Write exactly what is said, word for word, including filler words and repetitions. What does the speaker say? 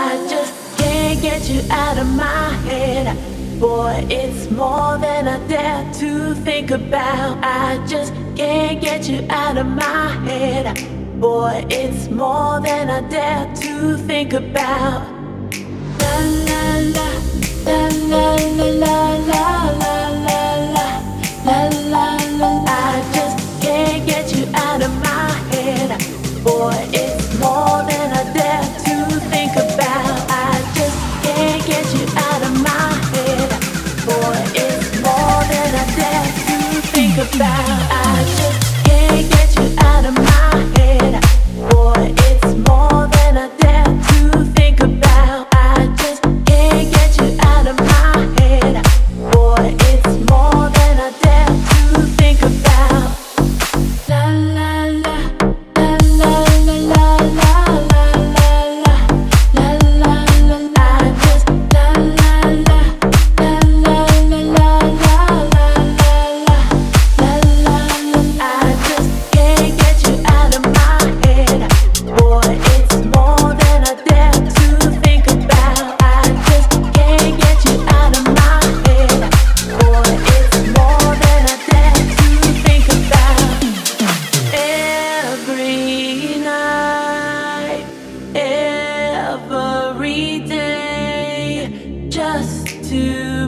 I just can't get you out of my head. Boy, it's more than I dare to think about. I just can't get you out of my head. Boy, it's more than I dare to think about. La la la, la la la la la la la la la la. I just can't get you out of my head. Boy, it's more than I dare to think about. I just can't get you out of my head. Boy, it's more than I dare to think about. I just can't get you out of my head. Boy, it's more than I dare to think about. I just can't get you out of my head. Boy, it's more than I dare to think about. La la la, la la la la la la la la la la. I just la la la, la la la la la la la la la. I just can't get you out of my head. Boy, it's more than I dare to think about. I just can't get you out of my head. Boy, it's more than I dare to think about. Every night, every day, just to